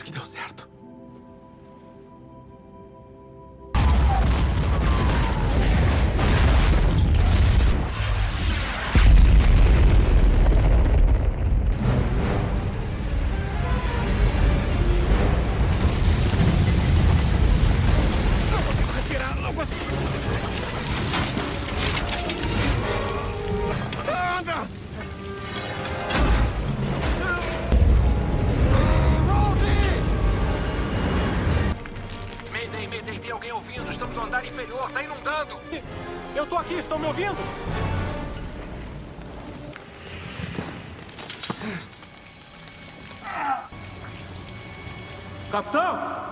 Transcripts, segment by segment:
Acho que deu certo. Eu tô aqui, estão me ouvindo? Capitão!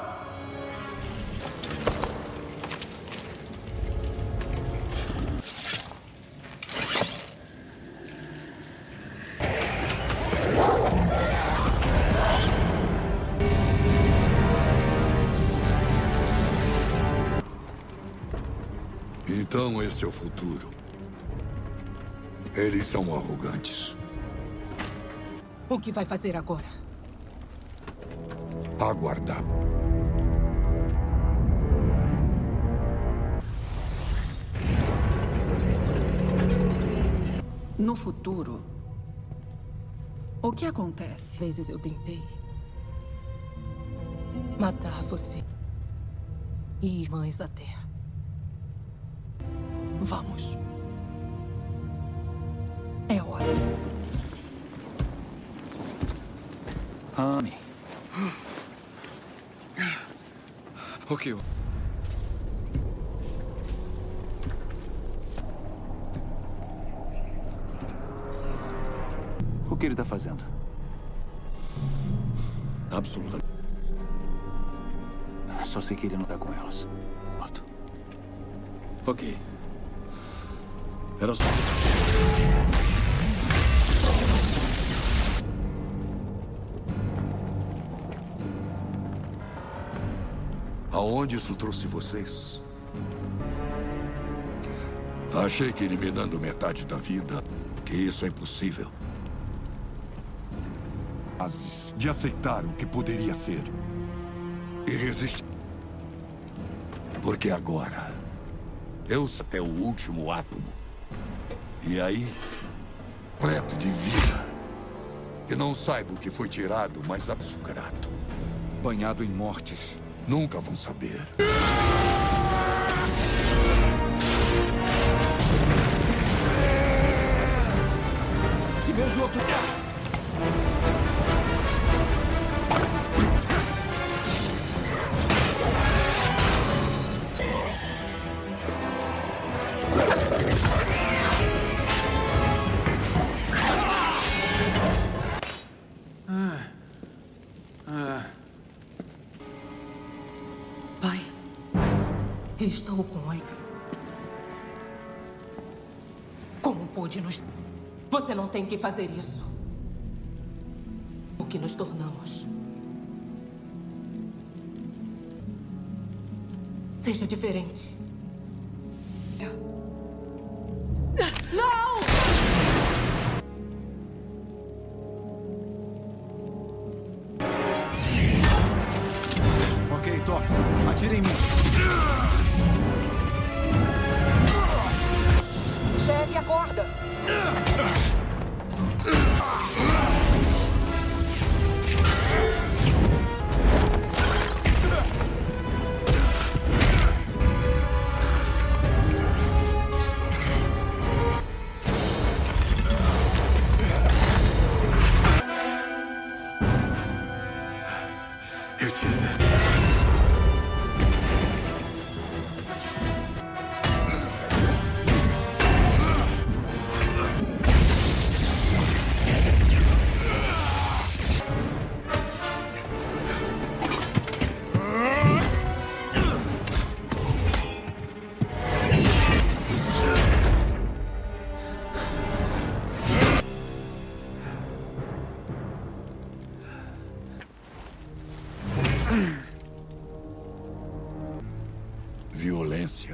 Então esse é o futuro. Eles são arrogantes. O que vai fazer agora? Aguardar. No futuro, o que acontece? Às vezes eu tentei matar você e irmãs até. Vamos. É hora. Annie. O que? O que ele está fazendo? Absolutamente. Só sei que ele não está com elas. Pronto. Ok. Era só... Aonde isso trouxe vocês? Achei que eliminando metade da vida, que isso é impossível. De aceitar o que poderia ser. E resistir. Porque agora, eu sou até o último átomo. E aí, pleto de vida. Que não saiba o que foi tirado, mas açucarado. Banhado em mortes. Nunca vão saber. Te vejo outro dia. Pai, estou com ele. Como pôde nos... Você não tem que fazer isso. O que nos tornamos. Seja diferente. Não! Ok, Thor. Atira em mim. Chefe, acorda! Eu tinha certeza. Violência.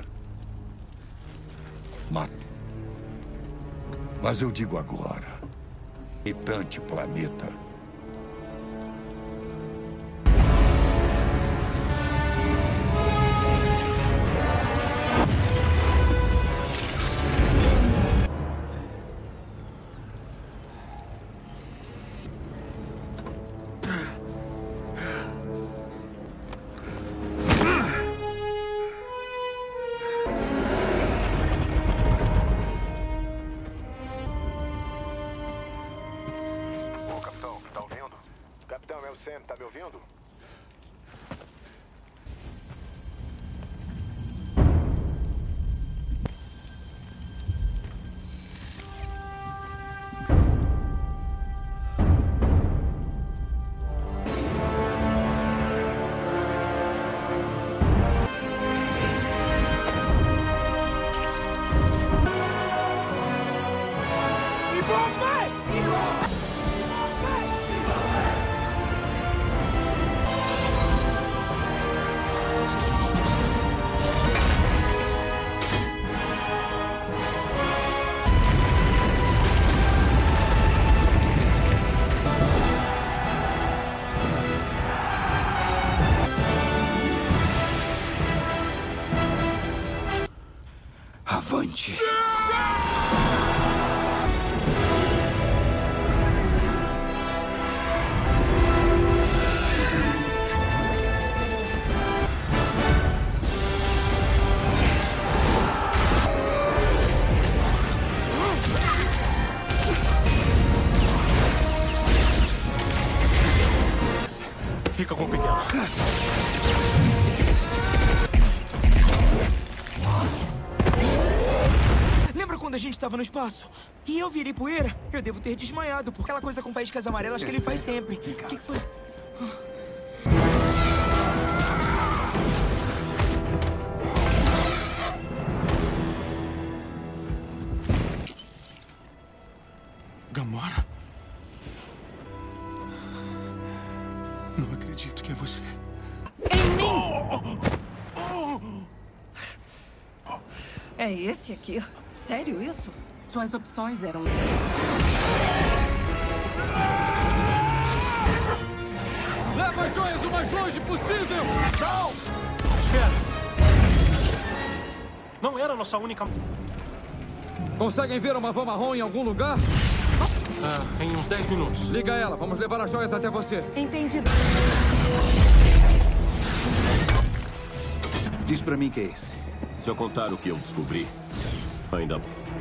Mata. Mas eu digo agora. Irritante planeta. ouvindo? Avante. Fica com o pequeno. Lembra quando a gente estava no espaço? E eu virei poeira? Eu devo ter desmaiado por aquela coisa com faíscas amarelas que ele faz sempre. O que foi? Gamora? Não acredito que é você. É esse aqui? Sério isso? Suas opções eram... Leva as joias o mais longe possível! Não! Espera. Não era a nossa única... Conseguem ver uma van marrom em algum lugar? em uns 10 minutos. Liga ela, vamos levar as joias até você. Entendido. Diz pra mim que é esse. Se eu contar o que eu descobri, ainda...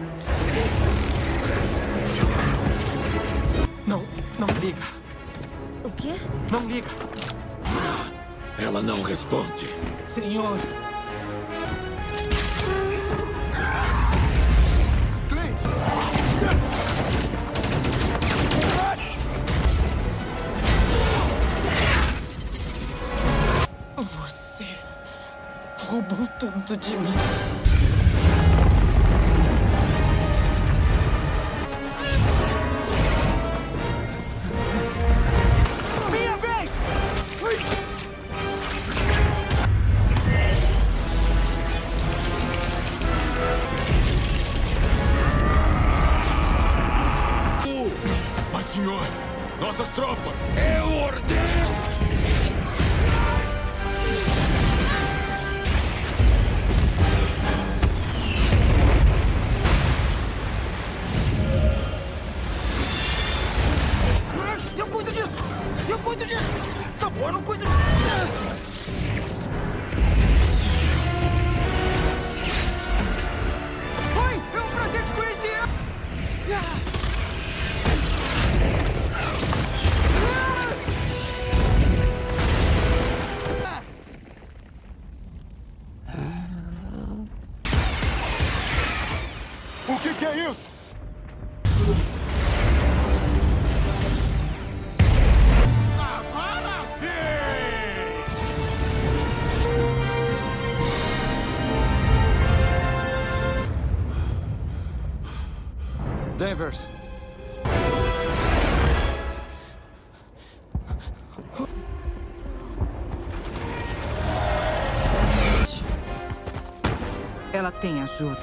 Não liga. O quê? Não liga. Ela não responde. Senhor. Você roubou tudo de mim. Minha vez! Mas, senhor, nossas tropas! Eu ordeno! Eu cuido disso! Eu cuido disso! Tá bom, eu não cuido... Oi! É um prazer te conhecer! O que é isso? Agora sim! Danvers. Ela tem ajuda.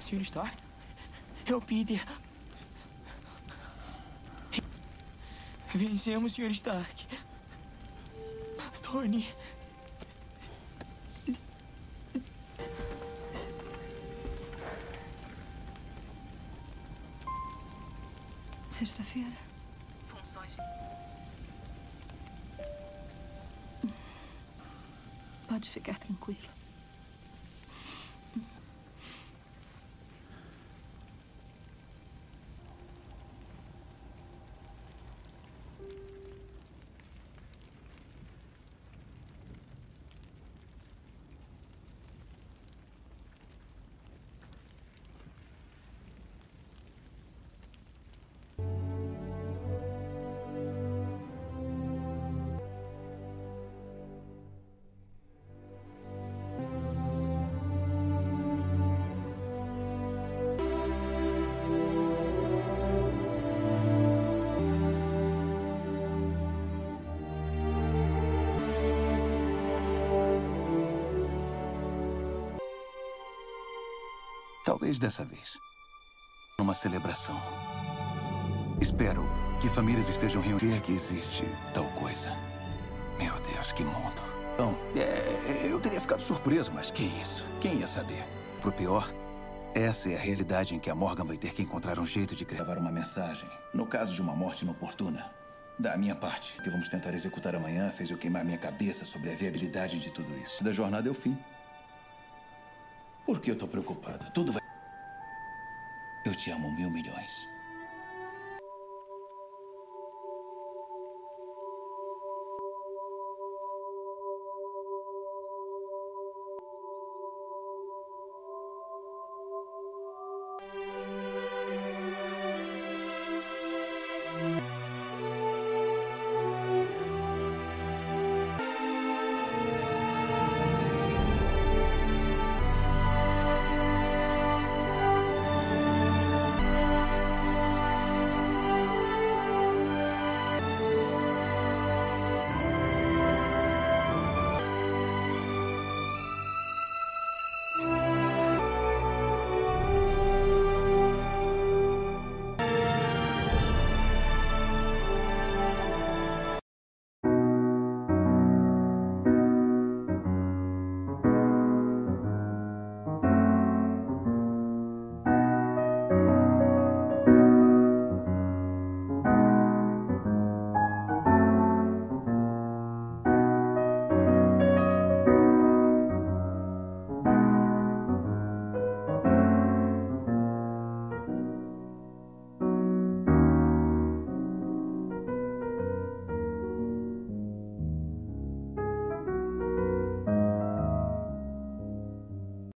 Sr. Stark? É o Peter. Vencemos, Sr. Stark. Tony. Sexta-feira. Funções. Pode ficar tranquilo. Talvez dessa vez. Uma celebração. Espero que famílias estejam reunidas. É que existe tal coisa. Meu Deus, que mundo. Bom, eu teria ficado surpreso, mas que isso? Quem ia saber? Pro pior, essa é a realidade em que a Morgan vai ter que encontrar um jeito de gravar uma mensagem. No caso de uma morte inoportuna. Da minha parte, que vamos tentar executar amanhã, fez eu queimar minha cabeça sobre a viabilidade de tudo isso. Da jornada é o fim. Por que eu tô preocupado? Tudo vai... Eu te amo 1.000 milhões.